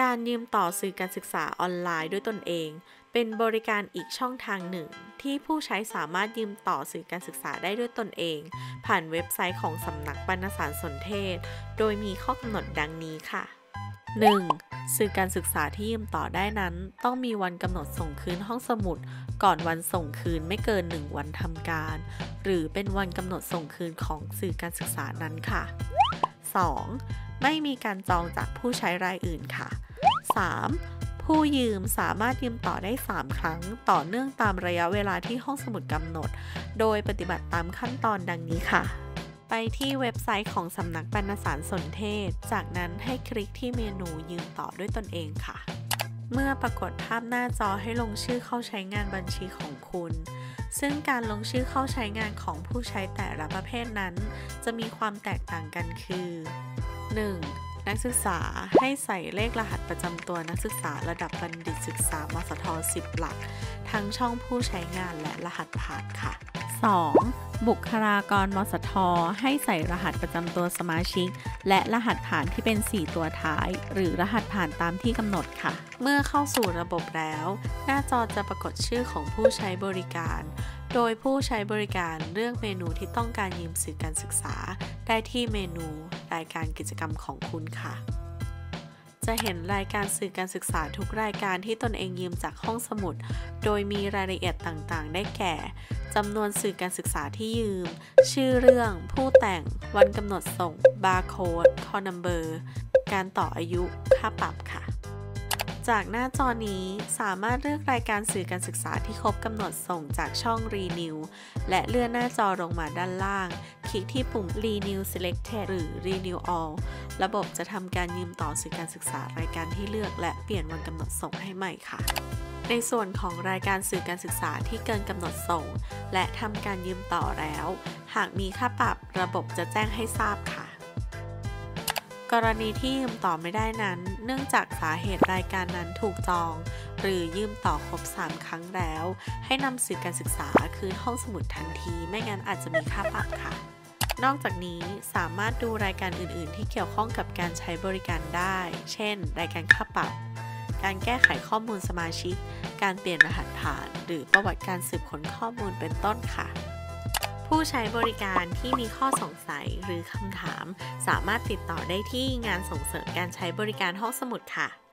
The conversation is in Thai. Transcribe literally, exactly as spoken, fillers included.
การยืมต่อสื่อการศึกษาออนไลน์ด้วยตนเองเป็นบริการอีกช่องทางหนึ่งที่ผู้ใช้สามารถยืมต่อสื่อการศึกษาได้ด้วยตนเองผ่านเว็บไซต์ของสำนักบรรณสารสนเทศโดยมีข้อกำหนดดังนี้ค่ะ หนึ่ง. สื่อการศึกษาที่ยืมต่อได้นั้นต้องมีวันกำหนดส่งคืนห้องสมุดก่อนวันส่งคืนไม่เกินหนึ่งวันทำการหรือเป็นวันกำหนดส่งคืนของสื่อการศึกษานั้นค่ะ สอง. ไม่มีการจองจากผู้ใช้รายอื่นค่ะ สาม. ผู้ยืมสามารถยืมต่อได้สามครั้งต่อเนื่องตามระยะเวลาที่ห้องสมุดกำหนดโดยปฏิบัติตามขั้นตอนดังนี้ค่ะไปที่เว็บไซต์ของสำนักบรรณสารสนเทศจากนั้นให้คลิกที่เมนูยืมต่อด้วยตนเองค่ะเมื่อปรากฏภาพหน้าจอให้ลงชื่อเข้าใช้งานบัญชีของคุณซึ่งการลงชื่อเข้าใช้งานของผู้ใช้แต่ละประเภทนั้นจะมีความแตกต่างกันคือ หนึ่ง. นักศึกษาให้ใส่เลขรหัสประจำตัวนักศึกษาระดับบัณฑิตศึกษามสทสิบหลักทั้งช่องผู้ใช้งานและรหัสผ่านค่ะ สอง. บุคลากรมสทให้ใส่รหัสประจำตัวสมาชิกและรหัสผ่านที่เป็นสี่ตัวท้ายหรือรหัสผ่านตามที่กำหนดค่ะเมื่อเข้าสู่ระบบแล้วหน้าจอจะปรากฏชื่อของผู้ใช้บริการโดยผู้ใช้บริการเลือกเมนูที่ต้องการยืมสื่อการศึกษาได้ที่เมนูรายการกิจกรรมของคุณค่ะจะเห็นรายการสื่อการศึกษาทุกรายการที่ตนเองยืมจากห้องสมุดโดยมีรายละเอียดต่างๆได้แก่จำนวนสื่อการศึกษาที่ยืมชื่อเรื่องผู้แต่งวันกำหนดส่งบาร์โค้ดคอนัมเบอร์การต่ออายุค่าปรับค่ะจากหน้าจอนี้สามารถเลือกรายการสื่อการศึกษาที่ครบกำหนดส่งจากช่อง Renew และเลื่อนหน้าจอลงมาด้านล่างคลิกที่ปุ่ม Renew Selected หรือ Renew All ระบบจะทำการยืมต่อสื่อการศึกษารายการที่เลือกและเปลี่ยนวันกำหนดส่งให้ใหม่ค่ะในส่วนของรายการสื่อการศึกษาที่เกินกำหนดส่งและทำการยืมต่อแล้วหากมีค่าปรับระบบจะแจ้งให้ทราบค่ะกรณีที่ยืมต่อไม่ได้นั้นเนื่องจากสาเหตุรายการนั้นถูกจองหรือยืมต่อครบสามครั้งแล้วให้นำสื่อการศึกษาคืนห้องสมุดทันทีไม่งั้นอาจจะมีค่าปรับค่ะนอกจากนี้สามารถดูรายการอื่นๆที่เกี่ยวข้องกับการใช้บริการได้เช่นรายการค่าปรับการแก้ไขข้อมูลสมาชิกการเปลี่ยนรหัสผ่านหรือประวัติการสืบค้นข้อมูลเป็นต้นค่ะผู้ใช้บริการที่มีข้อสงสัยหรือคำถามสามารถติดต่อได้ที่งานส่งเสริมการใช้บริการห้องสมุดค่ะ